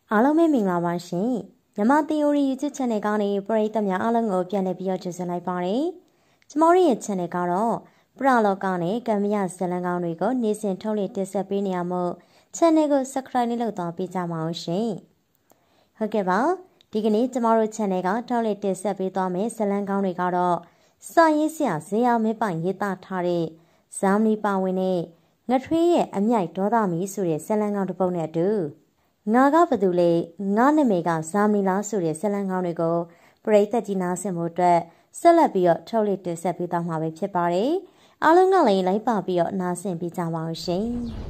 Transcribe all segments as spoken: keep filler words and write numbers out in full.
အားလုံးပဲမင်္ဂလာပါရှင်မြမ Theory YouTube Channel ကနေပရိသတ်များအားလုံးကိုပြန်လည်ပြီးတော့ကြိုဆိုလိုက်ပါတယ်ကျမတို့ရဲ့ Channel ကတော့ပရလောကနဲ့ကံမရဇလံကောင်းတွေကိုနေ့စဉ်ထုတ်လွှင့်တင်ဆက်ပေးနေရမို့ Channel ကို Subscribe လုပ်တော့ပေးကြပါအောင်ရှင်ဟုတ်ကဲ့ပါဒီကနေ့ကျမတို့ Channel ကထုတ်လွှင့်တင်ဆက်ပေးသွားမယ့်ဇလံကောင်းတွေကတော့စာရေးဆရာဇေယျမင်းပိုင်ရေးသားထားတဲ့ဇာမနီပါဝင်တဲ့ငထွေးရဲ့အမြိုက်ဒေါသမီဆိုတဲ့ဇလံကောင်းတစ်ပုဒ်နဲ့အတူငါကဘသူလဲငါနာမည်ကဇာမနီလားဆိုတဲ့ဇလံကောင်းတွေကိုပရိသတ်ကြီးနားဆင်ဖို့အတွက်ဆက်လက်ပြီးတော့ထုတ်လွှင့်တင်ဆက်ပေးသွားမှာပဲဖြစ်ပါတယ်အားလုံးကလည်းလိုက်ပါပြီးတော့နားဆင်ပေးကြပါအောင်ရှင်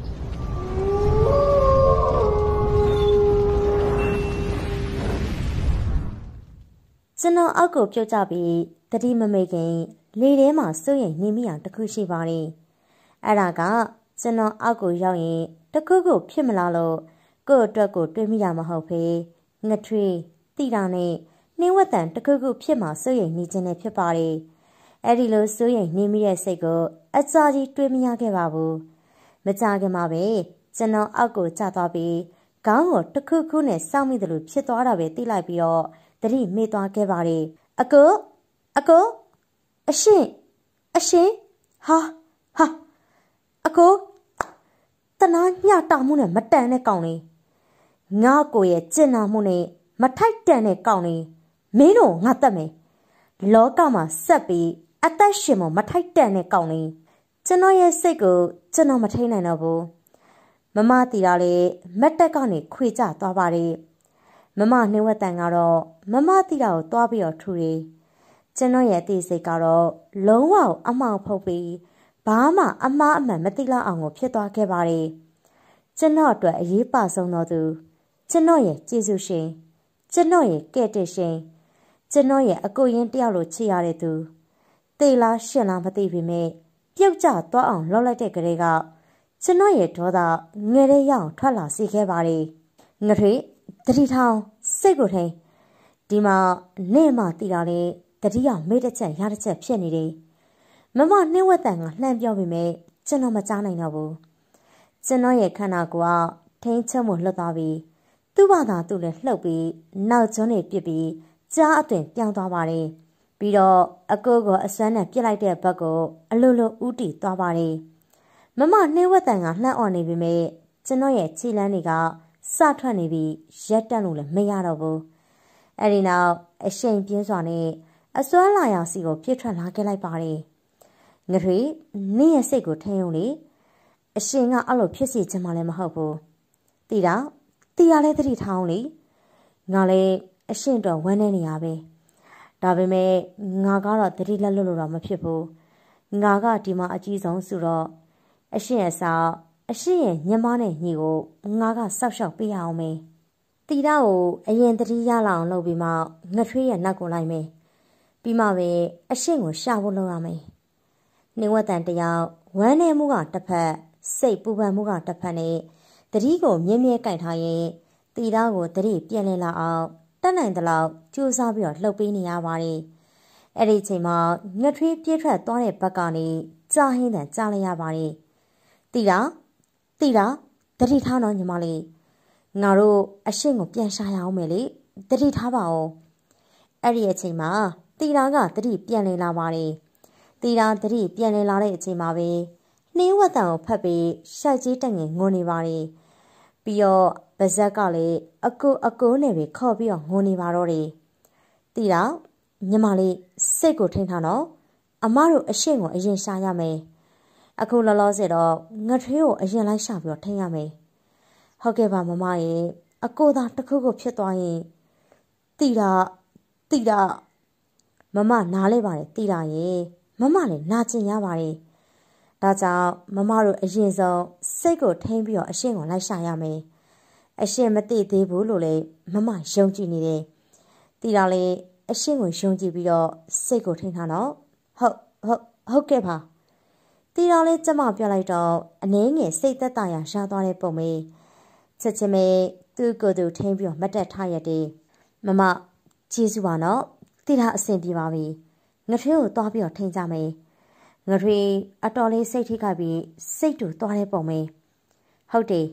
ကျွန်တော်အောက်ကိုပြုတ်ကြပြီးတတိမမိတ်ခင်လေထဲမှာစိုးရိမ်နေမိအောင်တခုရှိပါတယ်အဲ့ဒါကကျွန်တော်အောက်ကိုရောက်ရင်တခုခုဖြစ်မလားလို့ကို့အတွက်ကိုတွေးမိတာမဟုတ်ဖေးငထွေးတိတာနဲ့နှင်းဝက်တန်တခုခုဖြစ်မှာစိုးရိမ်နေခြင်းနဲ့ဖြစ်ပါတယ်အဲ့ဒီလိုစိုးရိမ်နေမိတဲ့စိတ်ကိုအကြာကြီးတွေးမရခဲ့ပါဘူးမကြခင်မှာပဲကျွန်တော်အောက်ကိုကျသွားပြီးခေါင်းကိုတခုခုနဲ့စောင့်မိတယ်လို့ဖြစ်သွားတာပဲသိလိုက်ပြီးတော့တတိမေ့သွားခဲ့ပါတယ်အကိုအကိုအရှင်အရှင်ဟာဟာအကိုတနာညတာမှုနဲ့မတန်တဲ့ကောင်လေးငါကိုရဲ့ကျင်နာမှုနဲ့မထိုက်တန်တဲ့ကောင်လေးမင်းတို့ငါတတ်မယ်လောကမှာဆက်ပြီးအသက်ရှင်မမထိုက်တန်တဲ့ကောင်လေးကျွန်တော်ရဲ့စိတ်ကိုကျွန်တော်မထိန်နိုင်တော့ဘူးမမတီတာလေမက်တက်ကနေခွေကျသွားပါတယ်မမနှင်းဝက်တန်ကတော့မမတီတာကိုသွားပြီးတော့ထူတယ်ကျွန်တော်ရဲ့အသေးစိတ်ကတော့လုံးဝအမှောင်ဖုတ်ပြီးဘာမှအမှားအမှန်မသိလောက်အောင်ကိုဖြစ်သွားခဲ့ပါတယ်ကျွန်တော်အတွက်အရေးပါဆုံးတော့သူကျွန်တော်ရဲ့ကျေးဇူးရှင်ကျွန်တော်ရဲ့ကဲ့တဲ့ရှင်ကျွန်တော်ရဲ့အကိုရင်းတယောက်လိုချစ်ရတဲ့သူတေလားရှင်လားမသိပေမဲ့ပြုတ်ကျသွားအောင်လှောက်လိုက်တဲ့ကလေးကကျွန်တော်ရဲ့ဒေါသငယ်တဲ့ရအောင်ထွက်လာစေခဲ့ပါတယ်ငထွေတတိထောင်စိတ်ကိုထိန်ဒီမှာနေ့မှတည်တာလေတတိယမေ့တစ်ချက်ရတစ်ချက်ဖြစ်နေတယ်မမနှင်းဝက်တန်ကလှမ်းပြောပေမဲ့ကျွန်တော်မကြားနိုင်တော့ဘူးကျွန်တော်ရဲ့ခန္ဓာကိုယ်ကထိန်းချုပ်မှုလွတ်သွားပြီးသူ့ဘာသာသူ့လည်းလှုပ်ပြီးနောက်ကျွန်းတွေပြစ်ပြီးကြားအသွင်ပြောင်းသွားပါတယ်ပြီးတော့အကိုကိုအစွမ်းနဲ့ပြစ်လိုက်တဲ့ဘက်ကိုအလိုလိုဥတီသွားပါတယ်မမနှင်းဝက်တန်ကလှမ်းអော်နေပေမဲ့ကျွန်တော်ရဲ့ခြေလမ်းတွေကစထွက်နေပြီးရက်တက်လို့လည်းမရတော့ဘူးအဲ့ဒီနောက်အရှိန်ပြင်းစွာနဲ့အစွမ်းလာရောင်စီကိုပြစ်ထွက်လာခဲ့လိုက်ပါတယ်ငထွေနင့်ရဲ့စိတ်ကိုထိန်းုံလေအရှင်ကအဲ့လိုဖြစ်စီချင်မှလည်းမဟုတ်ဘူးတီတာတီရလဲတတိထောင်းလေငါလည်းအရှင်တော့ဝမ်းနေနေရပဲဒါပေမဲ့ငါကတော့တတိလက်လွတ်လို့တော့မဖြစ်ဘူးငါကဒီမှာအကြီးဆုံးဆိုတော့အရှင်ရဲ့စာအရှင်ရဲ့ညမနဲ့ညီကိုငါကစောက်ရှောက်ပေးရအောင်မေတီတာကိုအရင်တတိရလာအောင်လုပ်ပြီးမှငထွေးရဲ့နောက်ကိုလိုက်မယ်ပြီးမှပဲအရှင်ကိုရှာဖို့လုပ်ရမယ်နှင်းဝက်တန်တယောက်ဝမ်းနေမှုကတစ်ဖက်စိတ်ပူပန်မှုကတစ်ဖက်နဲ့တတိကိုမြဲမြဲကြိုက်ထားရင်တီတာကိုတတိပြန်လဲလာအောင်တက်နိုင်သလောက်ကြိုးစားပြီးတော့လှုပ်ပေးနေရပါတယ်အဲ့ဒီချိန်မှာငထွေးပြေးထွက်သွားတဲ့ဘက်ကနေကြားဟင်းတန်ကြားလိုက်ရပါတယ်တီတာတီတာတတိထားတော့ညီမလေးငါတို့အရှင်ကိုပြန်ရှာရအောင်မယ်လေတတိထားပါဦးအဲ့ဒီအချိန်မှာတီတာကတတိပြန်လဲလာပါတယ်တီတာတတိပြန်လဲလာတဲ့အချိန်မှာပဲနှင်းဝက်တန်ကိုဖတ်ပြီးရှိုက်ကြီးတက်ငင်ငိုနေပါတယ်ပြီးတော့ဗဇက်ကလည်းအကူအကူနဲ့ပဲခေါ်ပြီးတော့ငိုနေပါတော့တယ်တီတာညီမလေးစိတ်ကိုထိန်းထားတော့အမတို့အရှင်ကိုအရင်ရှာရမယ်အခုလောလောဆယ်တော့ငထွေးကိုအရင်လိုက်ရှာပြီးတော့ထိန်းရမယ်ဟုတ်ကဲ့ပါမမရဲ့အကိုသာတခုခုဖြစ်သွားရင်တီတာတီတာမမနားလဲပါတယ်တီတာရဲ့မမလည်းနာကျင်ရပါတယ်ဒါကြောင့်မမတို့အရင်ဆုံးစိတ်ကိုထိန်းပြီးတော့အရှင်ကိုလိုက်ရှာရမယ်အရှင်မသိသေးဘူးလို့လည်းမမယုံကြည်နေတယ်တီတာလည်းအရှင်ကိုယုံကြည်ပြီးတော့စိတ်ကိုထိန်းထားတော့ဟုတ်ဟုတ်ဟုတ်ကဲ့ပါတီတာလည်းကျမပြောလိုက်တော့အနည်းငယ်စိတ်သက်သာရာရှားသွားတဲ့ပုံပဲချက်ချင်းပဲသူ့ကိုယ်သူထိန်းပြီးတော့မတ်တက်ထားရတယ်မမကျေးဇူးပါနော်တီတာအဆင်ပြေပါပြီငထွေးကိုသွားပြီးတော့ထိန်းကြမယ်ငထွေးအတော်လေးစိတ်ထိခိုက်ပြီးစိတ်တူသွားတဲ့ပုံပဲဟုတ်တယ်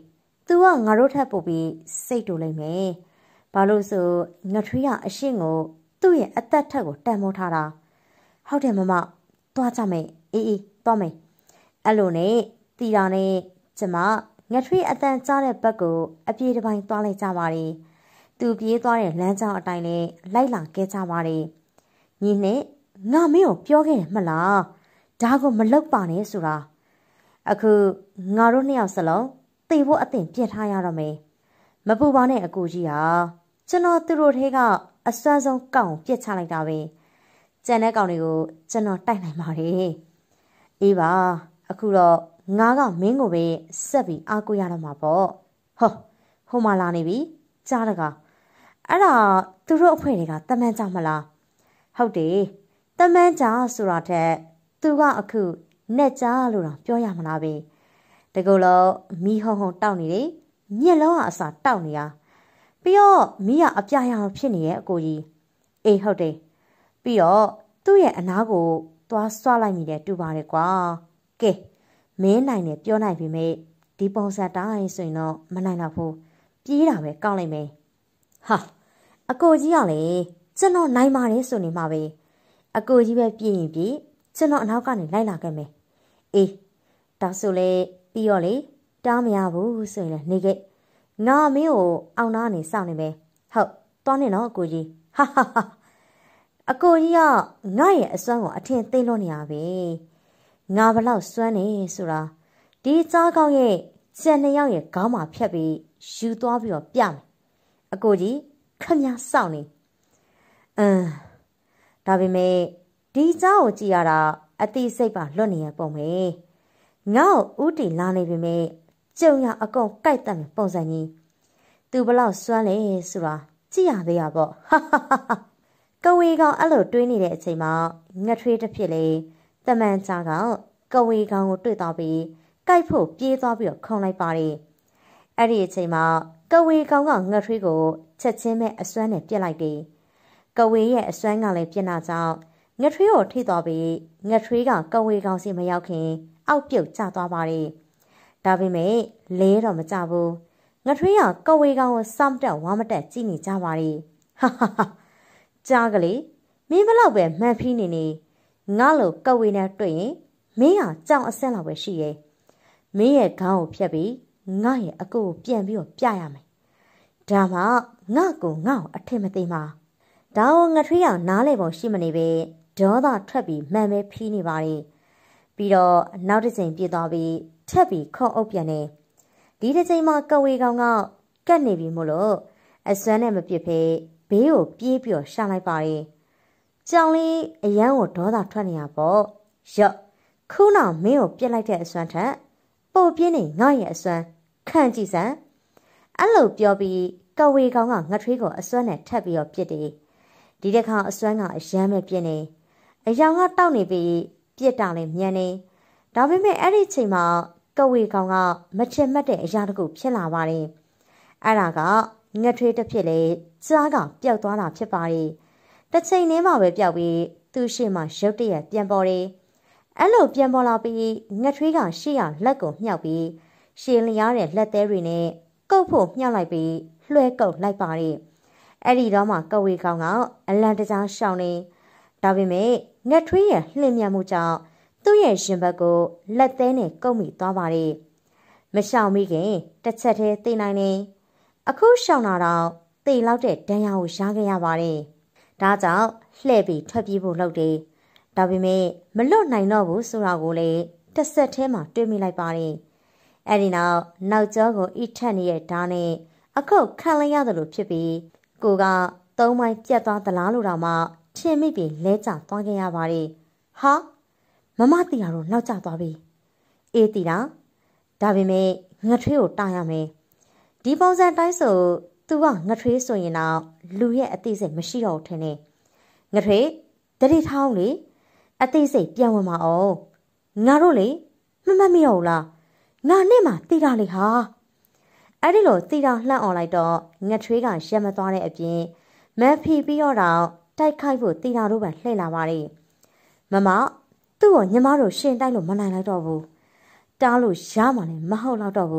သူကငါတို့ထပ်ပို့ပြီးစိတ်တူလိုက်မယ်ဘာလို့ဆိုငထွေးကအရှင်းကိုသူ့ရဲ့အသက်ထက်ကိုတန်မိုးထားတာဟုတ်တယ်မမသွားကြမယ်အေးအေးသွားမယ်အဲ့လိုနဲ့တီတာနဲ့ကျမငထွေးအတန်ကြားတဲ့ဘက်ကိုအပြေးတစ်ပိုင်းသွားလိုက်ကြပါတယ်သူပြေးသွားတဲ့လမ်းကြောင်းအတိုင်းနဲ့လိုက်လာခဲ့ကြပါတယ်ညီနဲ့ငါမင်းကိုပြောခဲ့တယ်မလားဒါကိုမလုပ်ပါနဲ့ဆိုတာအခုငါတို့နှစ်ယောက်စလုံးသေဖို့အသင့်ပြင်ထားရတော့မယ်မပူပါနဲ့အကူကြီးဟာကျွန်တော်သူတို့ထဲကအစွမ်းဆုံးကောက်ပြစ်ချလိုက်တာပဲကျန်တဲ့ကောင်တွေကိုကျွန်တော်တိုက်နိုင်ပါတယ်အေးပါအခုတော့ငါကမင်းကိုပဲဆက်ပြီးအားကိုးရတော့မှာပေါ့ဟောဟိုမှာလာနေပြီကြားတကားအဲ့ဒါသူတို့အဖွဲ့တွေကတမန်ကြမလားဟုတ်တယ်တမန်ကြဆိုတာထက်သူကအခုနဲ့ကြလို့တော့ပြောရမလားပဲတကူလုံးမီးဟုံဟုံတောက်နေတယ်မျက်လုံးကအစာတောက်နေတာပြီးတော့မီးကအပြာရောင်ဖြစ်နေရဲ့အကိုကြီးအေးဟုတ်တယ်ပြီးတော့သူ့ရဲ့အနားကိုသွားဆွလိုက်မိတယ်တူပါတယ်ကွာကဲမင်းနိုင်တယ်ပြောနိုင်ပြီမေဒီပုံစံတိုင်းဆိုရင်တော့မနိုင်တော့ဘူးပြေးတာပဲကောင်းလိုက်မယ်ဟာအကိုကြီးကလေကျွန်တော်နိုင်ပါတယ်ဆိုနေမှာပဲအကိုကြီးပဲပြေးရင်ပြေးကျွန်တော်အနောက်ကနေလိုက်လာခဲ့မယ်အေးဒါဆိုလေပြီးတော့လေတားမရဘူးဆိုရင်လည်းနေခဲ့ငါမင်းကိုအောင်နာနေစောင့်နေမယ်ဟုတ်သွားနေတော့အကိုကြီးဟာဟာဟာအကိုကြီးကငါရဲ့အစွမ်းကိုအထင်သိလို့နေရပဲငါဘလောက်စွမ်းနေဆိုတာဒီကြားကောင်းရဲ့ကျန်နှစ်ယောက်ရဲ့ခေါင်းမှာဖြတ်ပြီးယူသွားပြီးတော့ပြမယ်အကိုကြီးခမည်းစောင့်နေအင်းဒါပေမဲ့ဒီကြားကိုကြည့်ရတာအတိစိတ်ပါလွတ်နေရပုံပဲငါ့ကိုဥတီလာနေပြီမဲ့ကျုံရအကုန်ကြိုက်တတ်မယ်ပုံစံကြီးသူဘလောက်စွမ်းလဲဆိုတာကြည့်ရသေးရပေါ့ဟာဟာဟာကဝေကောင်အဲ့လိုတွေးနေတဲ့အချိန်မှာငထွေးတစ်ဖြစ်လေတမန်ကြားကကဝေကောင်ကိုတွေ့တော့ပြီးကြိုက်ဖို့ပြေးသွားပြီးတော့ခုံလိုက်ပါတယ်အဲ့ဒီအချိန်မှာကဝေကောင်ကငထွေးကိုချက်ချင်းပဲအစွမ်းနဲ့ပြစ်လိုက်တယ်ကဝေရဲ့အစွမ်းကလည်းပြစ်နာကြောင့်ငထွေးကိုထိသွားပြီးငထွေးကကဝေကောင်စီမရောက်ခင်အောက်ပြုတ်ကျသွားပါတယ်ဒါပေမဲ့လဲတော့မကြဘူးငထွေးကကဝေကောင်ကိုစောင့်တက်ဝါမတက်ကြည့်နေကြပါတယ်ဟာဟာဟာကြားကလေးမင်းဘလောက်ပဲမှန်ဖီးနေနေငါလိုကဝေနဲ့တွေ့ရင်မင်းဟာကြောင်အဆင့်လောက်ပဲရှိရဲ့မင်းရဲ့ခေါင်းကိုဖြတ်ပြီးငါရဲ့အကူကိုပြန်ပြီးတော့ပြရမယ်ဒါမှငါကိုငါ့ကိုအထင်မသေးမှာဒါကိုငထွေးကနားလေပုံရှိမနေပဲဒေါသထွက်ပြီးမှန်ပဲဖီးနေပါတယ်ပြီးတော့နောက်တစ်ချိန်ပြေးသွားပြီးထက်ပြီးခုံအုပ်ပြန်နေဒီတစ်ချိန်မှာကဝေကောင်ကကတ်နေပြီမို့လို့အစွမ်းနဲ့မပြစ်ဖေးဘေးကိုပြေးပြီးတော့ရှာလိုက်ပါတယ်ကြောင်လေးအရန်ကိုဒေါသထွက်နေရပေါ့ရော့ခုနောက်မင်းကိုပြစ်လိုက်တဲ့အစွမ်းထက်ပိုပြင်းနေငါရဲ့အစွမ်းခံကြည့်စမ်းအဲ့လိုပြောပြီးကဝေကောင်ကငထွေးကိုအစွမ်းနဲ့ထပ်ပြီးတော့ပြစ်တယ်ဒီတစ်ခါအစွမ်းကအရန်ပဲပြင်းနေအယောင်ကတောက်နေပြီးပြစ်တာလည်းမြန်နေဒါပေမဲ့အဲ့ဒီချိန်မှာကဝေကောင်ကမချင်မှတ်တဲ့အရာတခုဖြစ်လာပါတယ်အဲ့ဒါကငထွေးတစ်ဖြစ်လေကြားကပျောက်သွားတာဖြစ်ပါတယ်တစ်ချိန်တည်းမှာပဲပျောက်ပြီးသူ့ရှေ့မှာရုတ်တရက်ပြန်ပေါ်တယ်အဲ့လိုပြန်ပေါ်လာပြီးငထွေးကရှေ့ရလက်ကိုမြှောက်ပြီးရှည်လျားတဲ့လက်သေးတွေနဲ့ကုတ်ဖို့မြှောက်လိုက်ပြီးလွှဲကုတ်လိုက်ပါတယ်အဲ့ဒီတော့မှကဝေကောင်ကအလံတကြားရှောင်းနေဒါပေမဲ့ငထွေးရဲ့လှင်မြန်မှုကြောင့်သူ့ရဲ့ရင်ဘတ်ကိုလက်သေးနဲ့ကုတ်မိသွားပါတယ်မရှောင်မိခင်တစ်ချက်တည်းသိနိုင်နေအခုရှောင်းလာတော့တေလောက်တဲ့ဒဏ်ရာကိုရှားခဲ့ရပါတယ်ဒါကြောင့်လှဲ့ပြီးထွက်ပြေးဖို့လုပ်တယ်ဒါပေမဲ့မလွတ်နိုင်တော့ဘူးဆိုတာကိုလည်းတစ်ဆက်တည်းမှာတွေးမိလိုက်ပါတယ်အဲ့ဒီနောက်နောက်ကျောကိုအိထက်နေတဲ့ဓာတ်နဲ့အခုခံလိုက်ရတယ်လို့ဖြစ်ပြီးကိုကသုံးပိုင်းပြတ်သွားသလားလို့တော့မှထင်မိပြီးလဲကျသွားခဲ့ရပါတယ်ဟာမမတီတာတော့နောက်ကျသွားပြီအေးတီတာဒါပေမဲ့ငထွေးကိုတားရမယ်ဒီပုံစံတိုင်းဆိုသူကငထွေးဆိုရင်တော့လူရဲ့အသိစိတ်မရှိတော့ဘူးထင်တယ်ငထွေးတတိထောင်းလေအသိစိတ်ပြန်ဝင်ပါအောင်ငါတို့လေမမတ်မိတော့ဘူးလားငါနဲ့မှတီတာလေဟာအဲ့ဒီလိုတီတာလှန့်အောင်လိုက်တော့ငထွေးကရက်မသွားတဲ့အပြင်မဖီပြီးတော့တိုက်ခိုက်ဖို့တီတာတို့ပဲလှည့်လာပါတယ်မမသူ့ကိုညီမတို့ရှင်တိုက်လို့မနိုင်လိုက်တော့ဘူးတားလို့ရမှလည်းမဟုတ်တော့ဘူး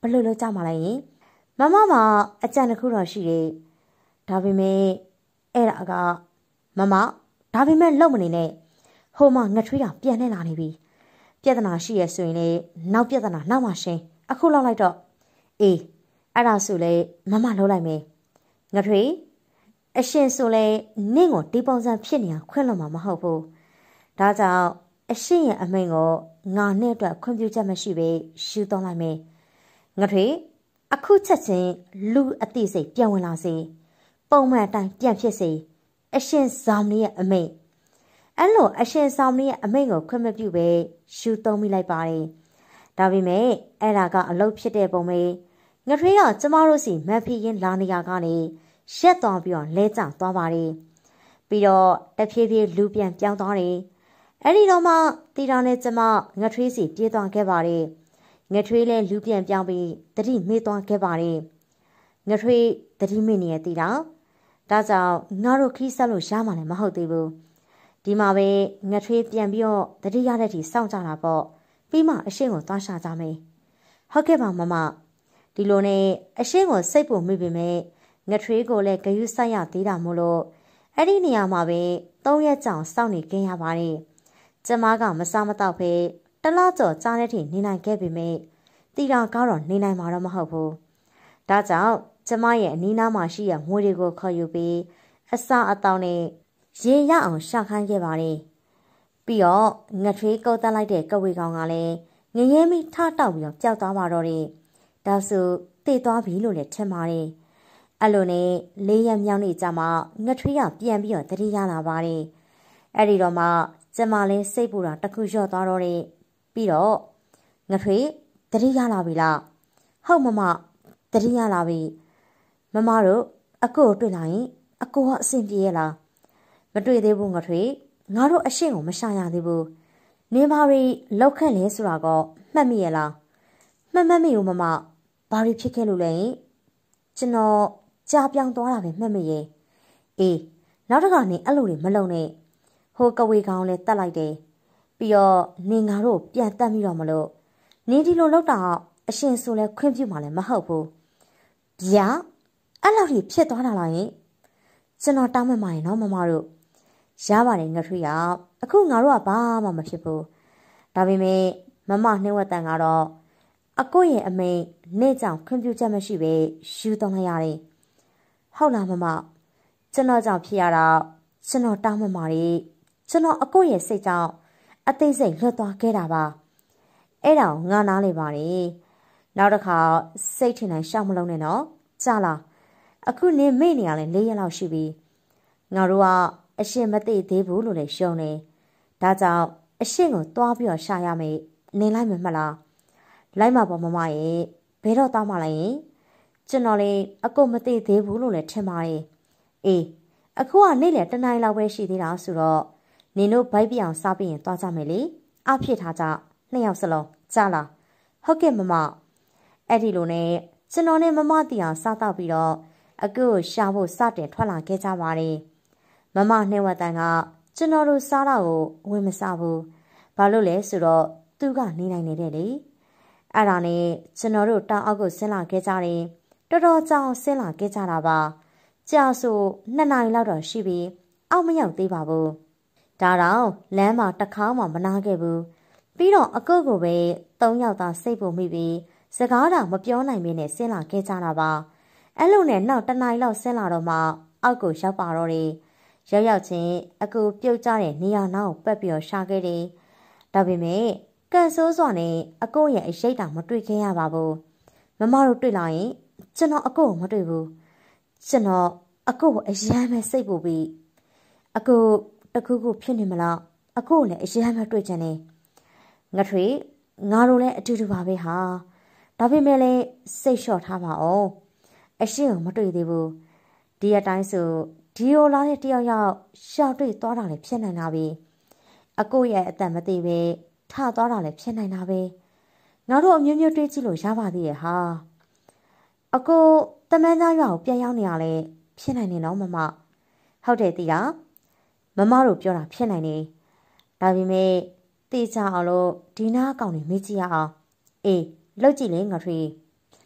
ဘလို့လို့ကြမှာလဲမမမှာအကြံတစ်ခုတော့ရှိတယ်ဒါပေမဲ့အဲ့ဒါကမမဒါပေမဲ့လုံမနေနဲ့ဟိုမှာငထွေးကပြန်နေလာနေပြီပြဿနာရှိရဆိုရင်လေနောက်ပြဿနာနောက်မှရှင်းအခုလောက်လိုက်တော့အေးအဲ့ဒါဆိုလေမမလုံးလိုက်မယ်ငထွေးအရှင်ဆိုလေနင့်ကိုဒီပုံစံဖြစ်နေတာခွင့်လွှတ်မှာမဟုတ်ဘူးဒါကြောင့်အရှင်ရဲ့အမိန့်ကိုငါနဲ့အတွက်ခွင့်ပြုချက်မရှိပဲရှူတော့လိုက်မယ်ငထွေးအခုချက်ချင်းလူအသိစိတ်ပြန်ဝင်လာစေပုံမှန်အတိုင်းပြန်ဖြစ်စေအရှင်ဇောင်မီရဲ့အမိန့်အဲ့လိုအရှင်ဇောင်မီရဲ့အမိန့်ကိုခွင့်မပြုပဲရှူသုံးမိလိုက်ပါတယ်ဒါပေမဲ့အဲ့ဒါကအလုပ်ဖြစ်တဲ့ပုံပဲငထွေးကကျမတို့စီမက်ဖီရင်လာနေရကနေရက်သွားပြီးတော့လဲကျသွားပါတယ်ပြီးတော့တဖြည်းဖြည်းလူပြန်ပြောင်းသွားတယ်အဲ့ဒီတော့မှတီတာနဲ့ကျမငထွေးစီပြေးသွားခဲ့ပါတယ်ငထွေးလည်းလူပြန်ပြောင်းပြီးတတိမေ့သွားခဲ့ပါတယ်ငထွေးတတိမေ့နေရတီတာဒါကြောင့်ငါတို့ခီးဆက်လို့ရမှာလည်းမဟုတ်သေးဘူးဒီမှာပဲငထွေးပြန်ပြီးတော့တတိရတဲ့ထိစောင့်ကြတာပေါ့ပြီးမှအရှင်းကိုသွားရှာကြမယ်ဟုတ်ကဲ့ပါမမဒီလိုနဲ့အရှင်းကိုစိတ်ပုံမိပေမဲ့ငထွေးကိုလည်းဂယုဆိုင်ရသေးတာမို့လို့အဲ့ဒီနေရာမှာပဲသုံးရက်ကြောင်စောင့်နေခင်းရပါတယ်ကျမကမစားမတော့ပဲတလားကျော်ကြားတဲ့ထိနေနိုင်ခဲ့ပေမဲ့တီတာကတော့နေနိုင်မှာတော့မဟုတ်ဘူးဒါကြောင့်ကျမရဲ့အနီးနားမှာရှိရငွေတွေကိုခေါ်ယူပြီးအစာအသောက်နဲ့ရေရအောင်ရှာခိုင်းခဲ့ပါတယ်ပြီးတော့ငထွေးကုတ်တက်လိုက်တဲ့ကဝေကောင်ကလည်းငရဲမိထတောက်ပြီးတော့ပျောက်သွားပါတော့တယ်ဒါဆိုတေသွားပြီလို့လည်းထင်ပါတယ်အဲ့လိုနဲ့လေးရက်မြောက်နေ့ကျမှငထွေးကပြန်ပြီးတော့တတိရလာပါတယ်အဲ့ဒီတော့မှကျမလည်းစိတ်ပူတာတခုလျော့သွားတော့တယ်ပြီးတော့ငထွေးတတိရလာပြီလားဟုတ်မမတတိရလာပြီမမတို့အကိုကိုတွေ့လာရင်အကိုကအဆင်ပြေရဲ့လားမတွေ့သေးဘူးငထွေးငါတို့အရှင်းကိုမရှာရသေးဘူးနင်ဘာတွေလောက်ခန့်လဲဆိုတာကမှတ်မိရဲ့လားမှတ်မှတ်မိဦးမမဘာတွေဖြစ်ခဲ့လို့လဲကျွန်တော်ကြားပြောင်းသွားတာပဲမှတ်မိရဲ့အေးနောက်တစ်ခါနေအဲ့လိုတွေမလုံနဲ့ဟိုကဝေကောင်လည်းတတ်လိုက်တယ်ပြီးတော့နေငါတို့ပြန်တက်မိတော့မလို့နေဒီလိုလောက်တာအရှင်ဆိုလဲခွင့်ပြုမှလည်းမဟုတ်ဘူးဗျာအဲ့လောက်ကြီးဖြစ်သွားတာလားယင်ကျွန်တော်တောင်းမှမှာရင်နော်မမတို့ရပါတယ်ငထွေးရအခုငါတို့ကဘာမှမဖြစ်ဘူးဒါပေမဲ့မမနှင်းဝက်တန်ကတော့အကိုရဲ့အမိန်နေ့ကြောင်ခွင့်ပြုချက်မရှိပဲယူတော့လိုက်ရတယ်ဟုတ်လားမမကျွန်တော်ကြောင့်ဖြစ်ရတာကျွန်တော်တောင်းမှမှာတွေကျွန်တော်အကိုရဲ့စိတ်ကြောင့်အသိစိတ်လွတ်သွားခဲ့တာပါအဲ့ဒါငါနားလေပါတယ်နောက်တစ်ခါစိတ်ထင်တိုင်းရှောက်မလုံးနဲ့နော်ကြားလားအခုနေမေ့နေရလဲ၄ရက်လောက်ရှိပြီငါတို့ကအရှင်မသိသေးဘူးလို့လည်းရှုံနေဒါကြောင့်အရှင်ကိုတွားပြီးတော့ရှာရမယ်နေလိုက်မမှတ်လားလိုက်မှာပေါ့မမရဲ့ဘယ်တော့တောင်းမှလိုက်ရင်ကျွန်တော်လေအကိုမသိသေးဘူးလို့လည်းထင်ပါတယ်အေးအခုကနေ့လေတနိုင်လောက်ပဲရှိသေးတာဆိုတော့နင်တို့ဘိုက်ပြောင်စားပြီးရင်တွားကြမယ်လေအဖြစ်ထားကြနှစ်ယောက်စလုံးကြားလားဟုတ်ကဲ့မမအဲ့ဒီလိုနဲ့ကျွန်တော်နဲ့မမတီအောင်စားတော့ပြီးတော့အကူကိုရှာဖို့စတင်ထွက်လာခဲ့ကြပါတယ်မမနှဲဝတ်တန်ကကျွန်တော်တို့စားတော့ကိုဝင်မစားဘူးဘာလို့လဲဆိုတော့သူကနေနိုင်နေတဲ့လေအဲ့ဒါနဲ့ကျွန်တော်တို့တောင်အောက်ကိုဆင်းလာခဲ့ကြတယ်တော်တော်ကြောင်ဆင်းလာခဲ့ကြတာပါကြာဆိုနှစ်နာရီလောက်တော့ရှိပြီအောက်မရောက်သေးပါဘူးဒါတော့လမ်းမှာတစ်ခါမှမနာခဲ့ဘူးပြီးတော့အကုတ်ကိုပဲသုံးယောက်သားစိတ်ပုံမိပြီးစကားတော့မပြောနိုင်မင်းနဲ့ဆင်းလာခဲ့ကြတာပါအဲ့လိုနဲ့နောက်တနားရီလောက်ဆင်းလာတော့မှအောက်ကိုရောက်ပါတော့တယ်ရောက်ရောက်ချင်းအကူပြုတ်ကြတဲ့နေရာနောက်ကိုပက်ပြီးတော့ရှာခဲ့တယ်ဒါပေမဲ့ကန်ဆိုးစွာနဲ့အကိုရဲ့အရေးတောင်မတွေ့ခဲ့ရပါဘူးမမတို့တွေ့လာရင်ကျွန်တော်အကိုကိုမတွေ့ဘူးကျွန်တော်အကိုကိုအယမ်းပဲစိတ်ပူပြီးအကိုတခုခုဖြစ်နေမလားအကိုကိုလည်းအယမ်းပဲတွေ့ချင်တယ်ငထွေငါတို့လည်းအတူတူပါပဲဟာဒါပေမဲ့လည်းစိတ်လျှော့ထားပါအောင်အရှင်းကိုမတွေ့သေးဘူးဒီအတိုင်းဆိုဒီလိုလာတဲ့တယောက်ယောက်ရှောက်တွေ့သွားတာလည်းဖြစ်နိုင်တာပဲအကိုရဲ့အသက်မသေးပဲထသွားတာလည်းဖြစ်နိုင်တာပဲငါတို့အမျိုးမျိုးတွေးကြည့်လို့ရပါသေးရဲ့ဟာအကိုတမန်သားရွာကိုပြန်ရောက်နေရလဲဖြစ်နိုင်နေတော့မမဟုတ်တယ်တီးတာမမတို့ပြောတာဖြစ်နိုင်နေဒါပေမဲ့တေးချအောင်လို့ဒီနာအကောင်တွေမေ့ကြည့်ရအောင်အေးလောက်ကြည့်လေငါထွေး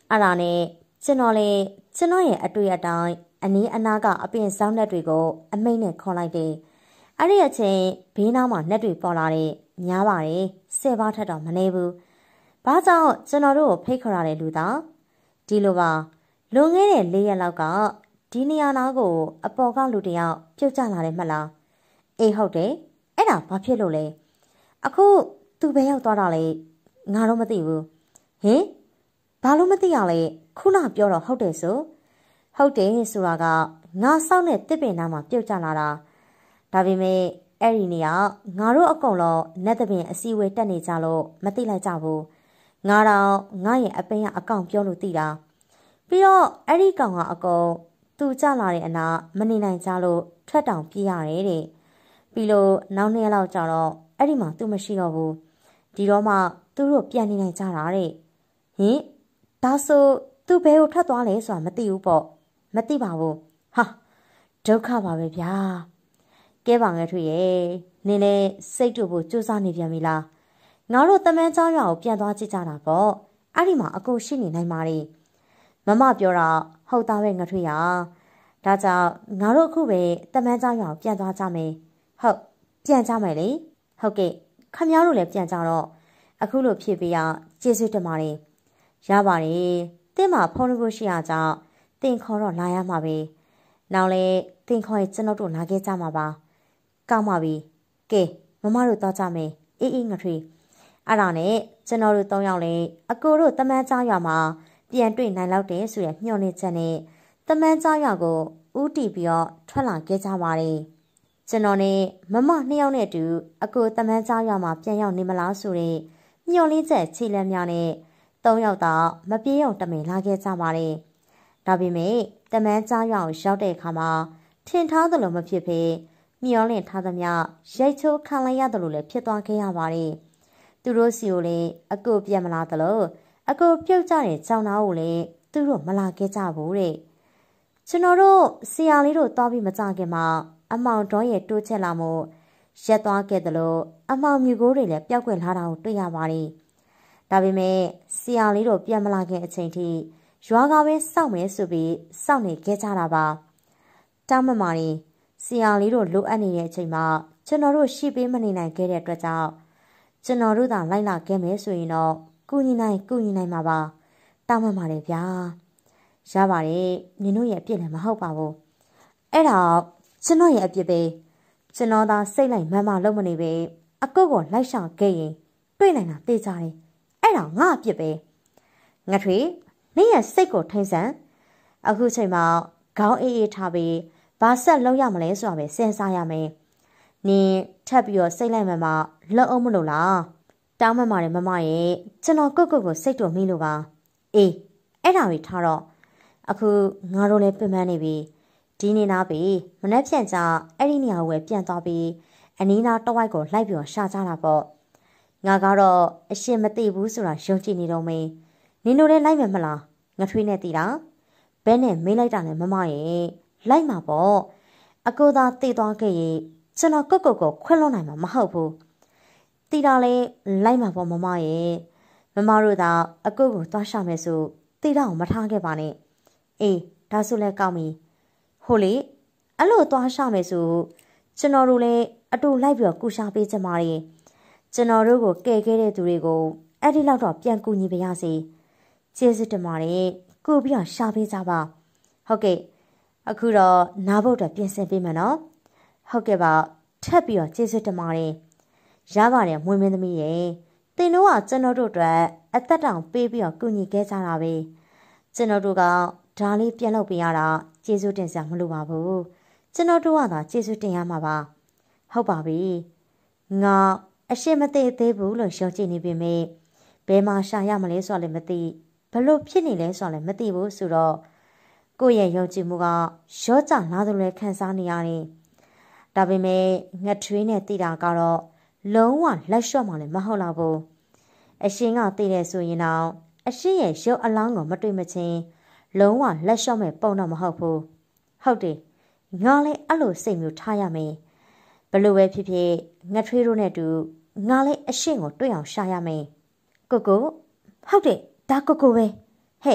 အဲ့ဒါနဲ့ကျွန်တော်လေကျွန်တော်ရဲ့အတွေ့အတိုင်းအနည်းအနာကအပင်ဆောင်နှက်တွေကိုအမိတ်နဲ့ခေါ်လိုက်တယ်အဲ့ဒီအချိန်ဘေးနားမှာနှက်တွေပေါ်လာတဲ့များပါတယ်ဆယ်ပါးထက်တော့မနေဘူးဘာကြောင့်ကျွန်တော်တို့ကိုဖိတ်ခေါ်ရတဲ့လူသားဒီလိုပါလွန်ခဲ့တဲ့လေးရက်လောက်ကဒီနေရာနာကိုအပေါ်ကလူတယောက်ပြုတ်ကျလာတယ်မှတ်လားအေးဟုတ်တယ်အဲ့ဒါဘာဖြစ်လို့လဲအခုသူဘယ်ရောက်သွားတာလဲငါတော့မသိဘူးဟင်ဘာလို့မသိရလဲခုနပြောတော့ဟုတ်တယ်ဆိုဟုတ်တယ်ဆိုတာကငါစောင့်တဲ့တစ်ပင်နားမှာပြုတ်ကျလာတာဒါပေမဲ့အဲ့ဒီနေရာငါတို့အကုန်လုံးနတ်တပင်အစည်းအဝေးတက်နေကြလို့မသိလိုက်ကြဘူးငါတော့ငါရဲ့အပင်ကအကောင်ပြောလို့သိတာပြီးတော့အဲ့ဒီကောင်ကအကောင်သူကျလာတဲ့အနာမနေနိုင်ကြလို့ထွက်တောင်ပြေးရတယ်တဲ့ပြီးလို့နောက်နှစ်ရက်လောက်ကြာတော့အဲ့ဒီမှာသူမရှိတော့ဘူးဒီတော့မှသူတို့ပြန်နေနိုင်ကြတာတဲ့ဟင်ဒါဆိုသူဘယ်ကိုထွက်သွားလဲဆိုတာမသိဘူးပေါ့မသိပါဘူးဟာဒုက္ခပါပဲဗျာကဲပါငယ်ထွေရဲ့နင်းလည်းစိတ်တူဖို့ကြိုးစားနေပြန်ပြီလားငါတို့တမန်เจ้าရွာကိုပြန်သွားကြည့်ကြတာပေါ့အဲ့ဒီမှာအကုန်ရှိနေနိုင်ပါလေမမပြောတာဟုတ်သားပဲငါထွေရဒါကြောင့်ငါတို့အခုပဲတမန်เจ้าရွာကိုပြန်သွားကြမယ်ဟုတ်ပြန်ကြမယ်လေဟုတ်ကဲ့ခမ ्या တို့လည်းပြန်ကြတော့အခုလိုဖြစ်ပြီးရကျေးဇူးတင်ပါတယ်ရပါတယ်တင်းမှာဖုန်းလို့ရှိရကြောင်းတင်ခေါ်တော့လာရမှာပဲနောက်လေတင်ခေါ်ရင်ကျွန်တော်တို့လာခဲ့ကြမှာပါကောင်းပါပြီကဲမမတို့တော့ကြမယ်အေးအေးငါထွေအဲ့ဒါနဲ့ကျွန်တော်တို့၃ယောက်လေအကိုတို့တမန်ကြားရွာမှာပြန်တွေ့နိုင်လောက်တယ်ဆိုရမျှော်လင့်ချက်နဲ့တမန်ကြားရွာကိုဦးတည်ပြီးတော့ထွက်လာခဲ့ကြပါတယ်ကျွန်တော်နဲ့မမနှစ်ယောက်နဲ့အတူအကိုတမန်ကြားရွာမှာပြန်ရောက်နေမလားဆိုတဲ့မျှော်လင့်ချက်ခြေလမ်းများနဲ့၃ယောက်တော့မပြေးအောင်တမင်လာခဲ့ကြပါတယ်ဒါပေမဲ့တမန်ကြားရွာကိုရောက်တဲ့အခါမှာထင်ထားသလိုမဖြစ်ဖေမျောလင့်ထားသမျှရိုက်ချိုးခံလိုက်ရတယ်လို့လည်းဖြစ်သွားခဲ့ရပါတယ်သူတို့စီကိုလည်းအကိုပြန်မလာသလိုအကိုပြုတ်ကြတဲ့ကြောင်သားကိုလည်းသူတို့မလာခဲ့ကြဘူးတဲ့ကျွန်တော်တို့ဆရာလေးတို့သွားပြီးမကြခင်မှာအမောင်တော်ရဲ့တိုးချက်လာမှုရက်သွားခဲ့တယ်လို့အမောင်မြူကိုတွေလည်းပျောက်ကွယ်လာတာကိုတွေ့ရပါတယ်ဒါပေမဲ့ဆရာလေးတို့ပြန်မလာခင်အချိန်ထိရွာကပဲစောင့်မယ်ဆိုပြီးစောင့်နေခဲ့ကြတာပါတောင်းမမာနေဆရာလေးတို့လိုအပ်နေတဲ့အချိန်မှာကျွန်တော်တို့ရှိပေးမနေနိုင်ခဲ့တဲ့အတွက်ကြောင့်ကျွန်တော်တို့သာလိုက်လာခဲ့မယ်ဆိုရင်တော့ကုညီနိုင်ကုညီနိုင်မှာပါတောင်းမမာတယ်ဗျာရပါတယ်နင်တို့ရဲ့အပြစ်လည်းမဟုတ်ပါဘူးအဲ့ဒါကျွန်တော်ရဲ့အပြစ်ပဲကျွန်တော်သာစိတ်လိုက်မမလုံးမနေပဲအကုတ်ကိုလိုက်ရှောင်ခဲ့ရင်တွေ့နိုင်တာသိကြတယ်အဲ့ဒါငါအပြစ်ပဲငါထွေနင့်ရဲ့စိတ်ကိုထိန်ဆန်အခုချိန်မှာခေါင်းအေးအေးထားပြီးဘာဆက်လုံးရမလဲဆိုတာပဲစဉ်းစားရမယ်နင်ထပ်ပြီးတော့စိတ်လိုက်မှမှလုံအောင်မလို့လားတောင်းမှမှတယ်မမရဲ့ကျွန်တော်ကုတ်ကုတ်ကိုစိတ်တော်မိလို့ပါအေးအဲ့ဒါတွေထားတော့အခုငါတို့လည်းပြင်ပန်းနေပြီဒီနေ့နာပြီမနေ့ဖြန့်ကြအဲ့ဒီနေရာကိုပဲပြန်သွားပြီးအနီးနားတဝိုက်ကိုလိုက်ပြီးရှာကြတာပေါ့ငါကတော့အရှင်မသိဘူးဆိုတာယုံကြည်နေတော့မင်းနင်တို့လည်းလိုက်မယ်မလားငထွေးနဲ့တည်တာဘဲနဲ့မေးလိုက်တာနဲ့မမရဲ့လိုက်မှာပေါ့အကိုသာတည်သွားခဲ့ရင်ကျွန်တော်ကုတ်ကုတ်ကိုခွင့်လွှတ်နိုင်မှာမဟုတ်ဘူးတည်တာလေလိုက်မှာပေါ့မမရဲ့မမတို့သာအကိုကိုသွားရှာမယ်ဆိုတည်တာကိုမထားခဲ့ပါနဲ့အေးဒါဆိုလည်းကောင်းပြီဟိုလေအဲ့လိုသွားရှာမယ်ဆိုကျွန်တော်တို့လည်းအတူလိုက်ပြီးတော့ကူရှာပေးကြပါရဲ့ကျွန်တော်တို့ကိုကယ်ခဲ့တဲ့သူတွေကိုအဲ့ဒီလောက်တော့ပြန်ကူညီပါရစေကျေးဇူးတင်ပါတယ်ကူပြီးတော့ရှာပေးကြပါဟုတ်ကဲ့အခုတော့နားဖို့အတွက်ပြင်ဆင်ပေးမယ်နော်ဟုတ်ကဲ့ပါထပ်ပြီးတော့ကျေးဇူးတင်ပါတယ်ရပါတယ်မွေးမင်းသမီးရဲ့တင်တို့ကကျွန်တော်တို့အတွက်အသက်တောင်ပေးပြီးတော့ကူညီခဲ့ကြတာပဲကျွန်တော်တို့ကဒါလေးပြန်လုပ်ပေးရတာကျေးဇူးတင်စရာမလိုပါဘူးကျွန်တော်တို့ကသာကျေးဇူးတင်ရမှာပါဟုတ်ပါပြီငါအရှင်းမသိသေးဘူးလို့ရှုံကြည့်နေပြီမေဘယ်မှာရှာရမလဲဆိုတာလည်းမသိဘလို့ဖြစ်နေလဲဆိုတာလည်းမသိဘူးဆိုတော့ကိုယ့်ရဲ့ယုံကြည်မှုကရောကြလာသလိုခံစားနေရတယ်ဒါပေမဲ့ငထွေးနဲ့တည်တာကတော့လုံးဝလက်လျှော့မှလည်းမဟုတ်တော့ဘူးအရှင်ကတည်တယ်ဆိုရင်တော့အရှင်ရဲ့ရုပ်အလောင်းကိုမတွေ့မချင်းလုံးဝလက်လျှော့မဲ့ပုံတော့မဟုတ်ဘူးဟုတ်တယ်ငါလည်းအဲ့လိုစိတ်မျိုးထားရမယ်ဘလို့ပဲဖြစ်ဖြစ်ငထွေးတို့နဲ့တူငါလည်းအရှင်ကိုတွေ့အောင်ရှာရမယ်ကိုကိုဟုတ်တယ်ဒါကိုကိုပဲဟဲ့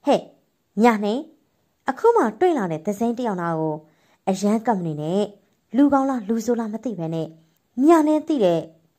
ဟဲ့ညာနေအခုမှတွေ့လာတဲ့သစိမ်းတယောက်နာကိုအရန်ကပ်မနေနဲ့လူကောင်းလားလူဆိုးလားမသိပဲနဲ့ညာနေသိတဲ့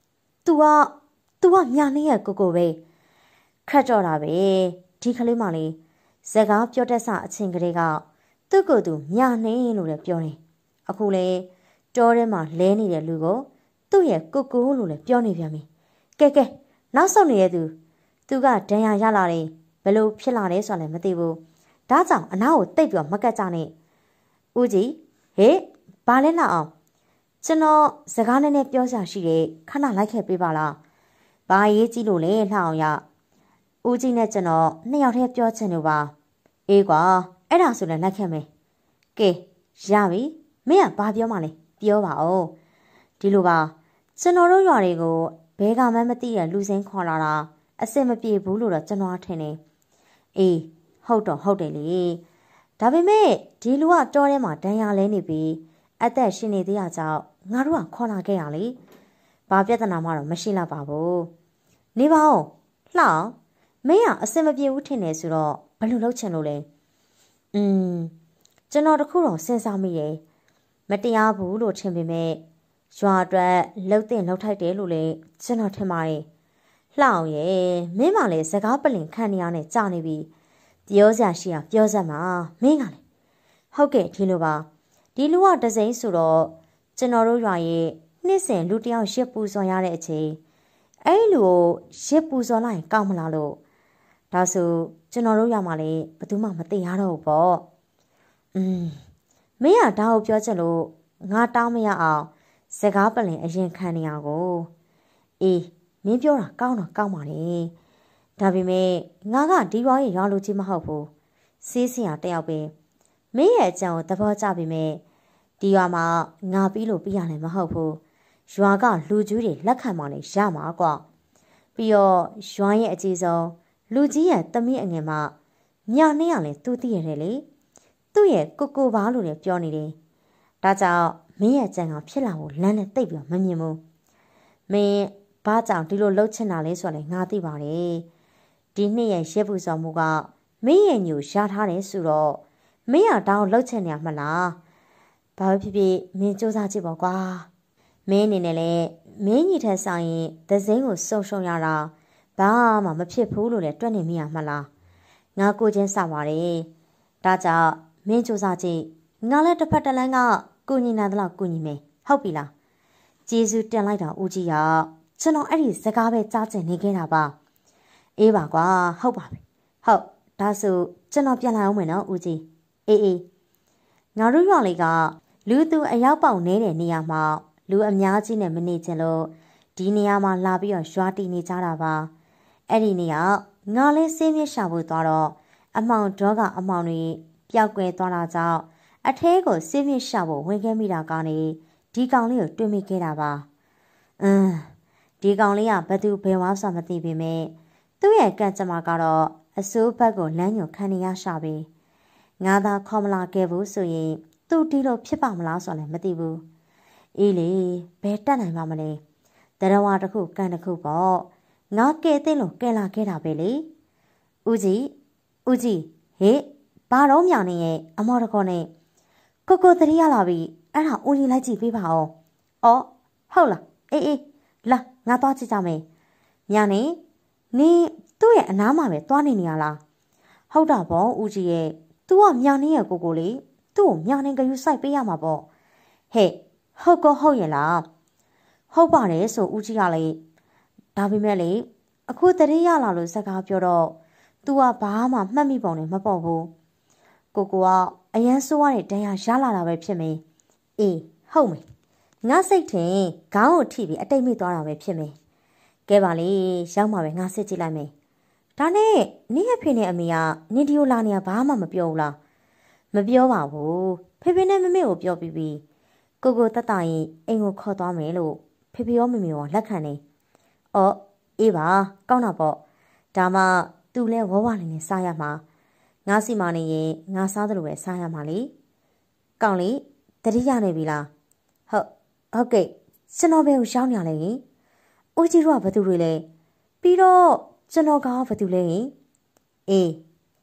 तू က तू ကညာနေရဲ့ကိုကိုပဲခတ်ကြော်တာပဲဒီကလေးမလေးစကားပြောတတ်စအချင်းကလေးကသူ့ကိုယ်သူညာနေလို့လည်းပြောတယ်အခုလေတောထဲမှာလဲနေတဲ့လူကိုသူ့ရဲ့ကိုကိုလို့လည်းပြောနေပြန်ပြီကဲကဲနောက်ဆုံးနေတဲ့သူသူကဒဏ်ရာရလာတယ်ဘလို့ဖြစ်လာလဲဆိုတာလည်းမသိဘူးဒါကြောင့်အနားကိုတိတ်ပြီးမကတ်ကြနဲ့ဦးကြီးဟေးဘာလဲလောက်အောင်ကျွန်တော်စကားနည်းနည်းပြောစရာရှိတယ်ခဏလိုက်ခဲ့ပေးပါလားဘာရေးကြည့်လို့လဲလှအောင်ရဦးကြီးနဲ့ကျွန်တော်နှစ်ယောက်တည်းပြောချင်လို့ပါအေးကွာအဲ့ဒါဆိုလည်းလိုက်ခဲ့မယ်ကဲရပြီမင်းကဘာပြောမှလဲပြောပါဦးဒီလိုပါကျွန်တော်တို့ရွာတွေကိုဘဲကမှမသိတဲ့လူစင်းခေါ်လာတာအစ်စ်မပြေဘူးလို့တော့ကျွန်တော်ထင်တယ်အေးဟုတ်တော့ဟုတ်တယ်လေဒါပေမဲ့ဒီလူကတောထဲမှာဒဏ်ရာလဲနေပြီးအသက်ရှင်နေသေးတာကြောင့်ငါတို့ကခေါ်လာခဲ့ရလေဘာပြဿနာမှတော့မရှိတော့ပါဘူးနေပါဦးလှအောင်မင်းကအစင်မပြေဘူးထင်တယ်ဆိုတော့ဘယ်လိုလုပ်ချင်လို့လဲอืมကျွန်တော်တခုတော့စဉ်းစားမိရဲ့မတရားဘူးလို့ထင်ပေမဲ့ရွာအတွက်လှုပ်တင်လှုပ်ထိုက်တယ်လို့လည်းကျွန်တော်ထင်ပါတယ်လှအောင်ရဲ့မင်းမလည်းစကားပလင်ခံနေရနဲ့ကြာနေပြီပြောစရာရှိတာပြောစမ်းပါမင်းကလည်းဟုတ်ကဲ့ဒီလိုပါဒီလူကတစိမ့်ဆိုတော့ကျွန်တော်တို့ရွာရဲ့နှစ်စဉ်လူတယောက်ရစ်ပူစော်ရတဲ့အချိန်အဲ့လူကိုရစ်ပူစော်လိုက်ရင်ကောင်းမလားလို့ဒါဆိုကျွန်တော်တို့ရွာမှာလည်းဘယ်သူမှမသိရတော့ဘူးပေါ့อืมမင်းကဒါကိုပြောချက်လို့ငါတောင်းမရအောင်စကားပလင်အရင်ခံနေရကိုအေးမင်းပြောတာကောင်းတော့ကောင်းပါလေဒါပေမဲ့ငါကဒီဘွားရဲ့ရွာလူကြီးမဟုတ်ဘူးစီးစင်ရတယောက်ပဲမင်းရဲ့အကြံကိုသဘောကျပေမဲ့ဒီရွာမှာငါပြီးလို့ပြီးရတယ်မဟုတ်ဘူးရွာကလူကြီးတွေလက်ခံမှလည်းရမှာကွာပြီးတော့ရွာရဲ့အကြီးဆုံးလူကြီးရဲ့သမီးအငယ်မညာနဲ့ရလဲသူသိရတယ်လေသူ့ရဲ့ကိုကိုပါလို့လည်းပြောနေတယ်ဒါကြောင့်မင်းရဲ့ကြံကဖြစ်လာဖို့လမ်းနဲ့တိတ်ပြီးမမြင်ဘူးမင်းဘာကြောင့်ဒီလိုလှုပ်ချင်တာလဲဆိုတော့လည်းငါသိပါတယ်ဒီနှစ်ရဲ့ရဲပူစော်မှုကမင်းရဲ့ညိုရှားထားတယ်ဆိုတော့မင်းကတောင်းလှုပ်ချင်နေရမလားဘာဖြစ်ဖြစ်မင်းစူးစမ်းကြည့်ပေါ့ကွာမင်းအနေနဲ့လည်းမင်းညီထက်ဆိုင်ရင်သစိမ်းကိုစုံရှုံရတာဘာမှမဖြစ်ဘူးလို့လည်းတွက်နေမိရမလားငါကိုချင်းစပါတယ်ဒါကြောင့်မင်းစူးစမ်းကြည့်ငါလည်းတစ်ဖက်တစ်လမ်းကကိုညီနာတော့ကိုညီမယ်ဟုတ်ပြီလားကျေးဇူးတင်လိုက်တာဦးကြီးရကျွန်တော်အဲ့ဒီစကားပဲကြားကျင်နေခဲ့တာပါအေးပါကွာဟုတ်ပါပြီဟုတ်ဒါဆိုကျွန်တော်ပြန်လာအောင်မယ်နော်ဦးကြီးအေးအေးငါတို့ရွာလေးကလူသူအရောက်ပေါက်နေတဲ့နေရာမှာလူအများကြီးနဲ့မနေချင်လို့ဒီနေရာမှာလာပြီးတော့ရွာတီနေကြတာပါအဲ့ဒီနေရာငါလေးစေးမြစ်ရှာဖို့သွားတော့အမောင်ဒေါကအမောင်တွေပျောက်ကွယ်သွားတာကြောင့်အထဲကိုစေးမြစ်ရှာဖို့ဝင်ခဲ့မိတာကနေဒီကောင်လေးကိုတွေ့မိခဲ့တာပါအင်းဒီကောင်လေးကဘသူဘယ်ဝါဆိုမသိပေမဲ့သူ့ရဲ့ကံကြမ္မာကတော့အစိုးဘက်ကိုလမ်းညွှန်ခံနေရရှာပြီငါသာခေါ်မလာခဲ့ဘူးဆိုရင်သူဒီလိုဖြစ်ပါမလားဆိုလည်းမသိဘူးအေးလေဘယ်တက်နိုင်ပါမလဲတရဝါတစ်ခုကန်တစ်ခုပေါ့ငါကဲသိလို့ကဲလာခဲ့တာပဲလေဦးကြီးဦးကြီးဟေးဘာတော့မြောင်နေရဲ့အမော်တကောနဲ့ကိုကိုတတိရလာပြီအဲ့ဒါဦးကြီးလိုက်ကြည့်ပေးပါဦးအော်ဟုတ်လားအေးအေးလာငါသွားကြည့်ကြမယ်ညာနေနေသူ့ရဲ့အနားမှာပဲသွားနေနေရလားဟုတ်တာပေါ့ဦးကြီးရဲ့သူကမြောင်နေရဲ့ကိုကိုလေသူ့ကိုမြောင်နေကယူဆိုင်ပေးရမှာပေါ့ဟဲ့ဟုတ်ကောဟုတ်ရဲ့လားဟုတ်ပါတယ်ဆိုဦးကြီးကလေဒါပေမဲ့လေအခုတတိရလာလို့စကားပြောတော့ तू ကဘာမှမှတ်မိပုံနဲ့မပေါ့ဘူးကိုကိုကအရန်ဆိုးရတဲ့တရားရလာတာပဲဖြစ်မယ်အေးဟုတ်မယ်ငါစိတ်ထင်ခေါင်းကိုထိပြီးအတိတ်မိသွားတာပဲဖြစ်မယ်ကဲပါလေရောက်မှာပဲငါစစ်ကြည့်လိုက်မယ်ဒါနဲ့နင့်ရဲ့ဖေနဲ့အမေကနင်ဒီကိုလာနေရဘာမှမပြောဘူးလားမပြောပါဘူးဖေဖေနဲ့မမေကိုပြောပြီးပြီးကိုကိုတတ်တာရင်အိမ်ကိုခေါ်သွားမယ်လို့ဖေဖေရောမမေရောလက်ခံနေအော်အေးပါကောင်းတာပေါ့ဒါမှသူလဲဝဝလေးနဲ့စားရမှာငါစီမနေရင်ငါစားသလိုပဲစားရမှာလေကောင်းလေတတိယနေပြီလားဟုတ်ဟုတ်ကဲ့ကျွန်တော်ဘယ်ကိုရှောင်းနေရလဲရင်ဦးကြီးတို့ကဘသူတွေလဲပြီးတော့ကျွန်တော်ကဘသူလဲရင်အေး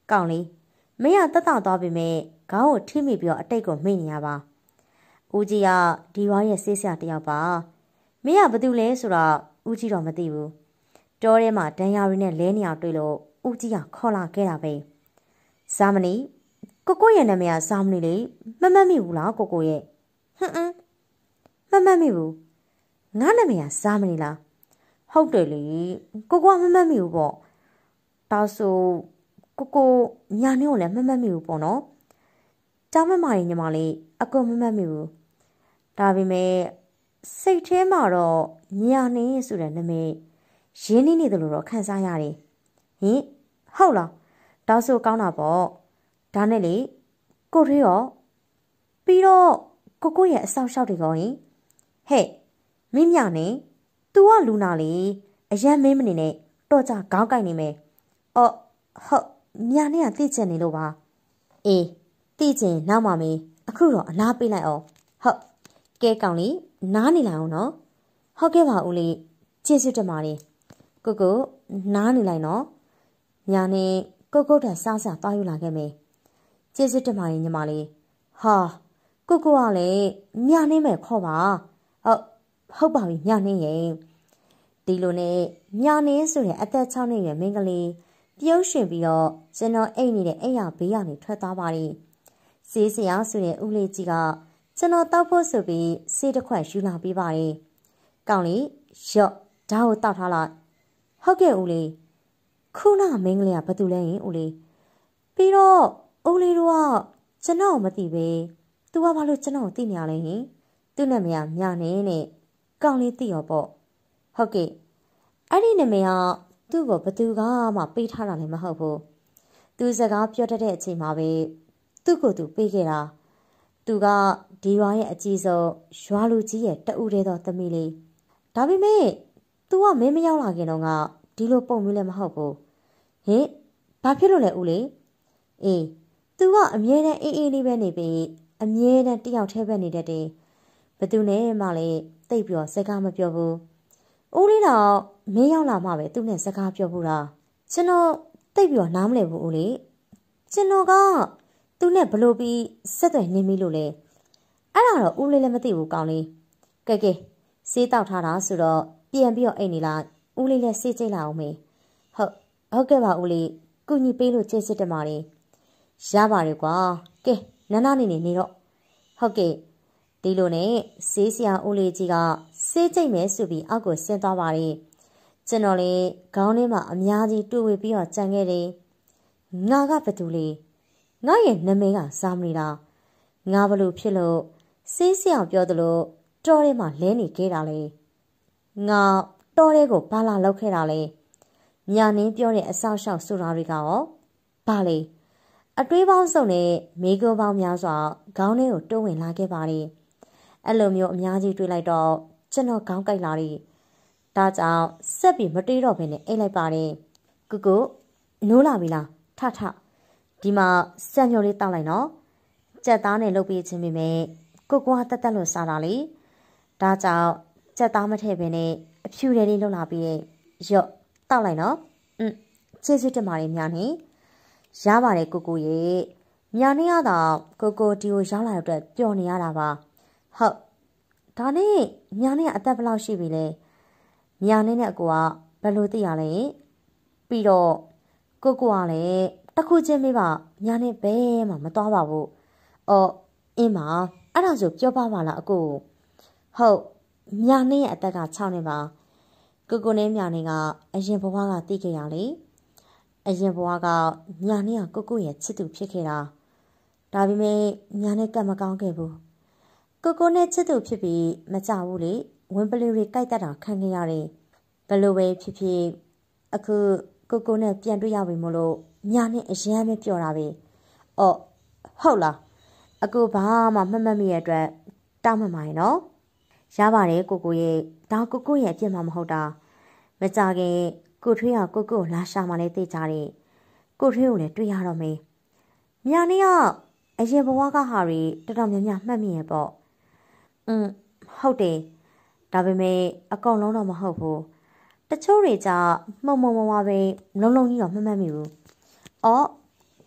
ကောင်းလေမင်းကတက်တာသွားပြီမဲ့ခေါင်းကိုထိမိပြီးတော့အတိတ်ကိုမိနေရပါဦးကြီးကဒီရွာရဲ့ဆေးဆရာတယောက်ပါမင်းကဘာတူလဲဆိုတော့ဦးကြီးတော့မသိဘူးတောထဲမှာဒဏ်ရာတွေနဲ့လဲနေအောင်တွေ့လို့ဦးကြီးကခေါ်လာခဲ့တာပဲဇာမနီကိုကိုရဲ့နာမည်ကဇာမနီလေမမတ်မိဘူးလားကိုကိုရဲ့ဟွန်းမမတ်မိဘူးငါနာမည်ကဇာမနီလားဟုတ်တယ်လေကိုကိုကမမတ်မိဘူးပေါ့ဒါဆိုကိုကိုညာနေကိုလည်းမမတ်မိဘူးပေါ့နော်ကြားမမရင်ညီမလေးအကုန်မမတ်မိဘူးဒါပေမဲ့စိတ်ထဲမှာတော့ညာနေဆိုတဲ့နာမည်ရင်းနှီးနေတယ်လို့တော့ခံစားရတယ်ဟင်ဟုတ်လားဒါဆိုကောင်းတာပေါ့ဒါနဲ့လေကိုထွေးရောပြီးတော့ကိုကိုရဲ့အဆောက်အအုံတွေကောရင်ဟဲ့မင်းမြနေ तू ကလူနာလေအရန်မင်းမနေနဲ့တော့ကြခေါင်းကိုက်နေမယ်အော်ဟုတ်မြနေကသိချင်နေလို့ပါအေးသိချင်နောက်မှမေးအခုတော့အနားပေးလိုက်အောင်ဟုတ်ကဲကောင်လေးနားနေလိုက်အောင်နော်ဟုတ်ကဲ့ပါဦးလေးကျေးဇူးတင်ပါတယ်ကိုကိုနားနေလိုက်နော်ညာနေကိုကိုတက်စားစားသွားယူလာခဲ့မယ်ကျေးဇူးတင်ပါတယ်ညီမလေးဟာကိုကိုကလည်းညနေမဲ့ခေါ်ပါဟုတ်ဟုတ်ပါပြီညနေရဲ့ဒီလိုနဲ့ညနေဆိုတဲ့အသက်၆နှစ်ရွယ်မိန်းကလေးပြုံးရှင်ပြီးတော့ကျွန်တော်အိတ်နေတဲ့အိမ်ရဘေးကနေထွက်သွားပါတယ်ဆေးဆရာဆိုတဲ့ဦးလေးကြီးကကျွန်တော်တောက်ဖို့ဆိုပြီးဆေးတစ်ခွက်ယူလာပေးပါတယ်ကောင်းလေရော့ဓာတ်ကိုတောက်ထားလိုက်ဟုတ်ကဲ့ဦးလေးခုနမင်းကလေးကဘာတူလဲရင်ဦးလေးပြီးတော့ဦးလေးတို့ကကျွန်တော်မသိပဲသူကဘာလို့ကျွန်တော်သိနေရလဲဟင်သူ့နာမည်ကမြနေနဲ့ကောင်းလေးသိရောပေါ့ဟုတ်ကဲ့အဲ့ဒီနာမည်ကသူ့ကိုဘသူကမှပေးထားတာလည်းမဟုတ်ဘူးသူစကားပြောတတ်တဲ့အချိန်မှာပဲသူ့ကိုယ်သူပေးခဲ့တာသူကဒီရွာရဲ့အကြီးဆုံးရွာလူကြီးရဲ့တအူးတဲ့သောသမီးလေးဒါပေမဲ့ तू ကမင်းမရောက်လာခင်တော့ကဒီလိုပုံမျိုးလည်းမဟုတ်ဘူးဟင်ဘာဖြစ်လို့လဲဦးလေးအေး तू ကအမြဲတမ်းအေးအေးလေးပဲနေပြီးအမြဲတမ်းတယောက်တည်းပဲနေတတ်တယ်ဘသူနဲ့မှလည်းတိတ်ပြီးတော့စကားမပြောဘူးဦးလေးတော့မင်းရောက်လာမှပဲသူ့နဲ့စကားပြောဘူးလားကျွန်တော်တိတ်ပြီးတော့နားမလည်ဘူးဦးလေးကျွန်တော်ကသူနဲ့ဘလို့ပြီးဆက်သွယ်နေမိလို့လေအဲ့ဒါတော့ဦးလေးလည်းမသိဘူးကောင်းလေးကဲကဲဆေးတောက်ထားတာဆိုတော့ပြန်ပြီးတော့အိတ်နေလားဦးလေးလည်းဆေးကြိတ်လာအောင်မေဟုတ်ဟုတ်ကဲ့ပါဦးလေးကုညီပေးလို့ကျေးဇူးတင်ပါတယ်ရပါတယ်ကွာကဲနန်းနာနေနေနေတော့ဟုတ်ကဲ့ဒီလိုနဲ့ဆေးဆရာဦးလေးကြီးကဆေးကြိတ်မယ်ဆိုပြီးအောက်ကိုဆင်းသွားပါတယ်ကျွန်တော်လေခေါင်းထဲမှာအများကြီးတွေ့ဝေပြီးတော့ကြံခဲ့တယ်ငါကဘသူလေးငါရဲ့နာမည်ကစားမနေတာငါဘလို့ဖြစ်လို့ဆေးဆရာပြောသလိုတောထဲမှာလဲနေခဲ့တာလေငါတောထဲကိုဘာလာလောက်ခဲ့တာလဲညာနင်းပြောတဲ့အဆောက်အအုံဆိုတာတွေကရောဘာလဲအတွေးပေါင်းစုံနဲ့မိဂုံပေါင်းများစွာခေါင်းထဲကိုတိုးဝင်လာခဲ့ပါတယ်အဲ့လိုမျိုးအများကြီးတွေးလိုက်တော့ကျွန်တော်ခေါင်းကိုက်လာတယ်ဒါကြောင့်ဆက်ပြီးမတွေးတော့ဘဲနဲ့အိတ်လိုက်ပါတယ်ကုကုနိုးလာပြီလားထထဒီမှာစံညိုလေးတောက်လိုက်နော်ကြက်သားနဲ့လုပ်ပြီးချင်းမိမယ်ကိုကွာတက်တက်လို့စားတာလေဒါကြောင့်ကြက်သားမထည့်ဘဲနဲ့အဖြူတွေလေးလုပ်လာပြီးရော့တောက်လိုက်နော်อืมကျေးဇူးတင်ပါတယ်များနေရပါတယ်ကိုကိုရေညာနေရတော့ကိုကိုဒီကိုရောက်လာတဲ့အတွက်ပျော်နေရတာပါဟုတ်ဒါနဲ့ညာနေကအသက်ဘယ်လောက်ရှိပြီလဲညာနေနဲ့အကိုကဘယ်လိုသိရလဲပြီးတော့ကိုကိုကလည်းတခုချင်းမေးပါညာနေဘဲမှမသွားပါဘူးအော်အင်းမအဲ့ဒါဆိုပြောပါပါလားအကိုဟုတ်ညာနေရဲ့အသက်က၆နှစ်ပါကိုကိုနဲ့ညာနေကအရင်ဘဝကသိခဲ့ရလေအရင်ဘဝကညာနေကကိုကိုရဲ့ချစ်သူဖြစ်ခဲ့တာဒါပေမဲ့ညာနေကမကောင်းခဲ့ဘူးကိုကိုနဲ့ချစ်သူဖြစ်ပြီးမကြဘူးလေဝင်ပလီတွေကြိုက်တတ်တာခံခဲ့ရတယ်ဘလို့ပဲဖြစ်ဖြစ်အခုကိုကိုနဲ့ပြန်တွေ့ရပြီမို့လို့ညာနေအရန်ပဲပျော်တာပဲအော်ဟုတ်လားအကူဘာမှမမှတ်မိရတဲ့အတွက်တောင်းမှမှာနော်ရပါတယ်ကိုကိုရဲ့ဒါကိုကိုရဲ့အပြစ်မှမဟုတ်တာမကြခင်ကိုထွေးကကိုကိုလာရှာမှလည်းသိကြတယ်ကိုထွေးကိုလည်းတွေ့ရတော့မေးညာနေကအရင်ဘဝကဟာတွေတော်တော်များများမှတ်မိရပေါ့อืมဟုတ်တယ်ဒါပေမဲ့အကောင်လုံးတော့မဟုတ်ဘူးတချို့တွေကြမှုံမှုံမဝါပဲလုံးလုံးကြီးတော့မှတ်မှတ်မိဘူးအော်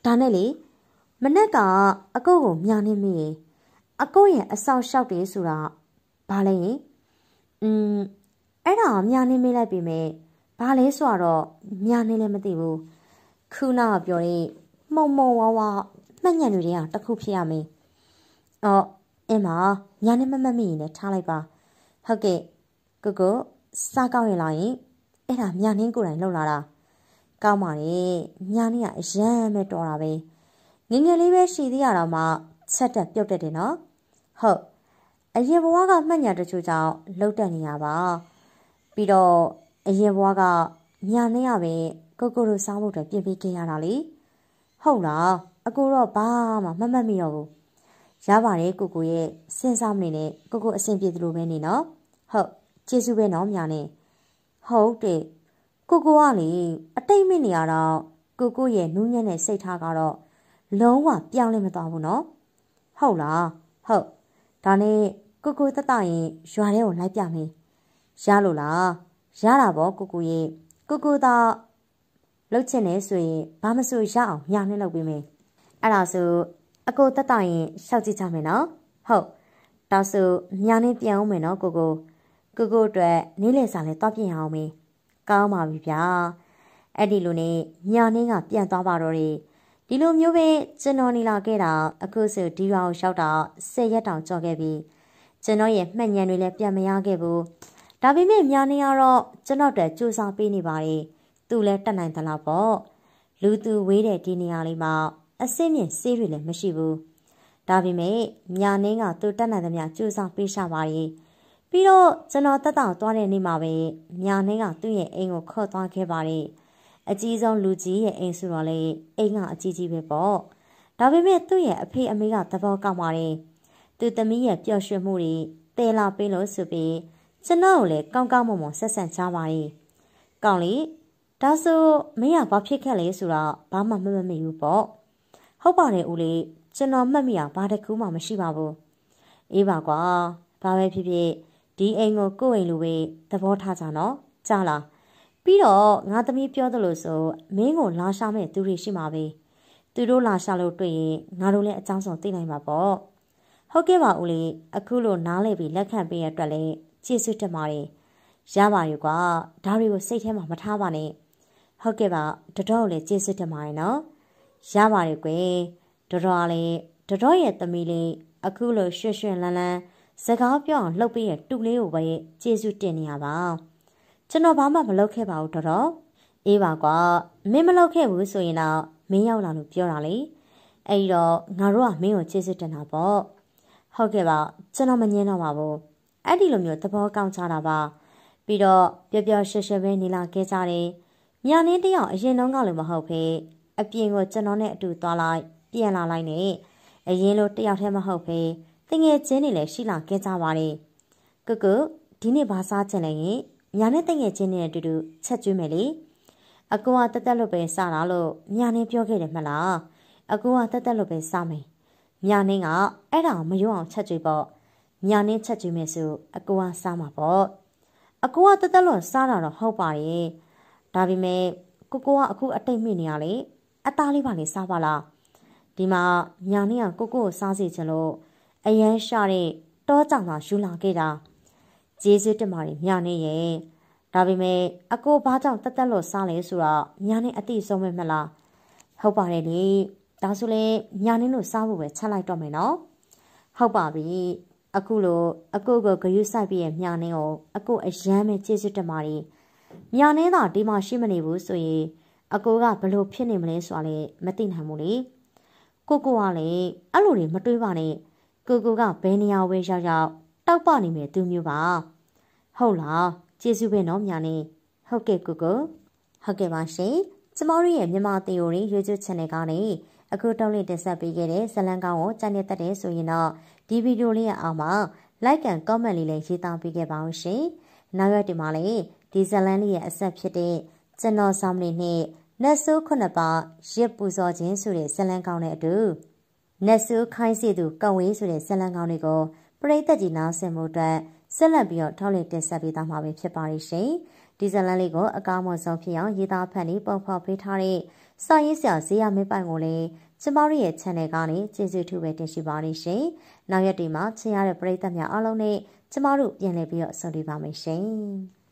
ဒါနဲ့လေမနက်ကအကိုကိုမြာနေမိရေအကိုရဲ့အဆောင်လျှောက်တယ်ဆိုတာဘာလဲရင်อืมအဲ့ဒါမြာနေမိလိုက်ပြီမဲ့ဘာလဲဆိုတော့မြာနေလည်းမသိဘူးခုနကပြောတဲ့မှုံမှုံဝါဝါမှတ်ညံတွေကတခုဖြစ်ရမယ်အော်အင်းမညာနေမမတ်မိရင်လည်းထားလိုက်ပါဟုတ်ကဲ့ကိုကိုစားကောင်းရင်လာရင်အဲ့ဒါညာနှင်းကိုယ်တိုင်လှုပ်လာတာကောင်းပါလေညာနှင်းကအရန်ပဲတော်တာပဲငငယ်လေးပဲရှိသေးရတော့မှချက်တက်ပြုတ်တက်တယ်နော်ဟုတ်အရင်ဘဝကမှတ်ညာတချို့ကြောင့်လှုပ်တက်နေရပါပြီးတော့အရင်ဘဝကညာနှင်းရပဲကိုကိုတို့စားဖို့အတွက်ပြင်ပေးခဲ့ရတာလေဟုတ်လားအကိုတော့ဘာမှမမှတ်မိတော့ဘူးရပါတယ်ကိုကိုရဲ့စဉ်းစားမနေနဲ့ကိုကိုအဆင်ပြေသလိုပဲနေနော်ဟုတ်ကျေးဇူးပဲနော်ညာနေဟုတ်တယ်ကိုကိုကလေအတိတ်မိနေရတော့ကိုကိုရဲ့နူးညံ့တဲ့စိတ်ထားကတော့လုံးဝပြောင်းလဲမသွားဘူးနော်ဟုတ်လားဟုတ်ဒါနဲ့ကိုကိုတတရင်ရွာထဲကိုလိုက်ပြမယ်ရလို့လားရတာပေါ့ကိုကိုရဲ့ကိုကိုသာလှုပ်ချင်နေဆိုရင်ဘာမဆိုရအောင်ညာနေလုပ်ပေးမယ်အဲ့ဒါဆိုအကိုတတရင်ရှောက်ကြည့်ကြမယ်နော်ဟုတ်ဒါဆိုညာနေပြန်အောင်မယ်နော်ကိုကိုကိုကိုအတွက်နေလေစာလဲတွားပြင်အောင်မေးကောင်းပါပြီဗျာအဲ့ဒီလိုနဲ့ညာနေကပြန်သွားပါတော့တယ်ဒီလိုမျိုးပဲကျွန်တော်နေလာခဲ့တာအခုဆိုဒီရွာကိုရောက်တာဆယ်ရက်တောင်ကြော်ခဲ့ပြီကျွန်တော်ရဲ့မှတ်ဉာဏ်တွေလည်းပြန်မရခဲ့ဘူးဒါပေမဲ့ညာနေကတော့ကျွန်တော်အတွက်စူးစမ်းပေးနေပါတယ်သူလည်းတတ်နိုင်သလားပေါ့လူသူဝေးတဲ့ဒီနေရာလေးမှာအစင်းမြင့်ဆေးတွေလည်းမရှိဘူးဒါပေမဲ့ညာနေကသူတတ်နိုင်သမျှစူးစမ်းပေးရှာပါတယ်ပြီးတော့ကျွန်တော်တက်တောင်သွားတဲ့နေ့မှာပဲညာနေကသူ့ရဲ့အိမ်ကိုခေါ်သွားခဲ့ပါတယ်အကြီးဆုံးလူကြီးရဲ့အိမ်ဆိုတော့လေအိမ်ကအကြီးကြီးပဲပေါ့ဒါပေမဲ့သူ့ရဲ့အဖေအမေကသဘောကောက်ပါတယ်သူသမီးရဲ့ပျော်ရွှင်မှုတွေတဲလာပေးလို့ဆိုပြီးကျွန်တော်ကိုလည်းကောင်းကောင်းမွန်မွန်ဆက်ဆံကြပါတယ်ကောင်းလေဒါဆိုမင်းကဘာဖြစ်ခဲ့လဲဆိုတော့ဘာမှမမမေ့ဘူးပေါ့ဟုတ်ပါတယ်ဦးလေးကျွန်တော်မှတ်မိတာဘာတစ်ခုမှမရှိပါဘူးအေးပါကွာဘာပဲဖြစ်ဖြစ်ဒီအိမ်ကိုကိုယ့်အိမ်လိုပဲသဘောထားကြနော်ကြားလားပြီးတော့ငါသမီးပြောသလိုဆိုမင်းကိုလာရှာမဲ့သူတွေရှိမှာပဲသူတို့လာရှာလို့တွေ့ရင်ငါတို့လည်းအကြောင်းစုံသိနိုင်မှာပေါ့ဟုတ်ကဲ့ပါဦးလေးအခုလိုနားလည်ပြီးလက်ခံပေးရတဲ့အတွက်လည်းကျေးဇူးတင်ပါတယ်ရပါရဲ့ကွာဒါတွေကိုစိတ်ထဲမှာမထားပါနဲ့ဟုတ်ကဲ့ပါတတော်လည်းကျေးဇူးတင်ပါတယ်နော်ရပါတယ်ကွယ်တတော်လည်းတတော်ရဲ့သမီးလေးအခုလိုရွှွှွှလန်းလန်းစကားပြောအောင်လှုပ်ပေးရတူလေးကိုပဲကျေးဇူးတင်နေရပါကျွန်တော်ဘာမှမလုပ်ခဲ့ပါဘူးတော်တော်အေးပါကွာမင်းမလုပ်ခဲ့ဘူးဆိုရင်တော့မင်းရောက်လာလို့ပြောတာလေအဲ့တော့ငါတို့ကမင်းကိုကျေးဇူးတင်တာပေါ့ဟုတ်ကဲ့ပါကျွန်တော်မငင်းတော့ပါဘူးအဲ့ဒီလိုမျိုးသဘောကောင်းကြတာပါပြီးတော့ပျော်ပျော်ရွှင်ရွှင်ပဲနေလာခဲ့ကြတယ်ညာနေတယောက်အရင်တုန်းကလည်းမဟုတ်ဖေးအပြင်ကိုကျွန်တော်နဲ့အတူသွားလိုက်ပြန်လာလိုက်နဲ့အရင်လိုတယောက်တည်းမဟုတ်ဖေးတငယ်ချင်းတွေလည်းရှိလာခဲ့ကြပါတယ်ကုကုဒီနေ့ဘာစားချင်လဲရင်ညာနဲ့တငယ်ချင်းတွေနဲ့အတူတူချက်ကျွေးမယ်လေအကူကတက်တက်လို့ပဲစားတာလို့ညာနေပြောခဲ့တယ်မလားအကူကတက်တက်လို့ပဲစားမယ်ညာနေကအဲ့ဒါမယုံအောင်ချက်ကျွေးပေါ့ညာနေချက်ကျွေးမယ်ဆိုအကူကစားမှာပေါ့အကူကတက်တက်လို့စားတာတော့ဟုတ်ပါရဲ့ဒါပေမဲ့ကိုကိုကအခုအတိတ်မိနေရလေအသားလေးပါလေစားပါလားဒီမှာညာနေကကိုကိုကိုစားစီချင်လို့အရန်ရှာတဲ့တောကြောင်သာယူလာခဲ့တာကျေးဇူးတင်ပါတယ်ညာနေရဲ့ဒါပေမဲ့အကိုဘာကြောင့်တက်တက်လို့စားလဲဆိုတော့ညာနေအတိဆုံးပဲမလားဟုတ်ပါတယ်လေဒါဆိုလေညာနေလို့စားဖို့ပဲချက်လိုက်တော့မယ်နော်ဟုတ်ပါပြီအခုလိုအကိုကိုဂရုစိုက်ပြီးရညာနေကိုအကိုအရန်ပဲကျေးဇူးတင်ပါတယ်ညာနေသာဒီမှာရှိမနေဘူးဆိုရင်အကိုကဘလို့ဖြစ်နေမလဲဆိုတာလေမသိနိုင်ဘူးလေကိုကိုကလည်းအဲ့လိုတွေမတွေးပါနဲ့ကိုကိုကဘယ်နေရာဝဲရောက်ရောက်တောက်ပနေမယ်သူမျိုးပါဟုတ်လားကျေးဇူးပဲနော်ညာနေဟုတ်ကဲ့ကိုကိုဟုတ်ကဲ့ပါရှင်ကျမတို့ရဲ့မြန်မာသီအိုရီ YouTube Channel ကနေအခုတောက်လေးတင်ဆက်ပေးခဲ့တဲ့ဇာတ်လမ်းကောင်းကိုကြိုက်နေတဲ့တဲ့ဆိုရင်တော့ဒီဗီဒီယိုလေးရဲ့အောက်မှာ like and comment လေးလည်းရေးသားပေးခဲ့ပါဦးရှင်နောက်ရက်ဒီမှာလည်းဒီဇာတ်လမ်းလေးရဲ့အဆက်ဖြစ်တဲ့ကျွန်တော်ဆောင်နေနဲ့နတ်ဆိုးခုနှစ်ပါးရစ်ပူဇော်ခြင်းဆိုတဲ့ဇာတ်လမ်းကောင်းနဲ့အတူနတ်ဆိုးခိုင်းစီသူကဝေးဆိုတဲ့ဇာတ်လမ်းကောင်းတွေကိုပရိသတ်ကြီးနားဆင်မှုအတွက်ဆက်လက်ပြီးတော့ထောက်လျှက်တင်ဆက်ပေးသွားမှာပဲဖြစ်ပါလိမ့်ရှင်ဒီဇာတ်လမ်းလေးကိုအကောင်းဆုံးဖြစ်အောင်ရေးသားဖန်ပြီးပုံဖော်ပေးထားတဲ့စာရေးဆရာဇေယျမင်းပိုင်ကိုလည်းကျမတို့ရဲ့ channel ကနေကျေးဇူးထူးပဲတင်ရှိပါနေရှင်။နောက်ရက်တွေမှာချင်ရတဲ့ပရိသတ်များအားလုံးနဲ့ကျမတို့ပြန်လည်ပြီးတော့ဆုံတွေ့ပါမယ်ရှင်။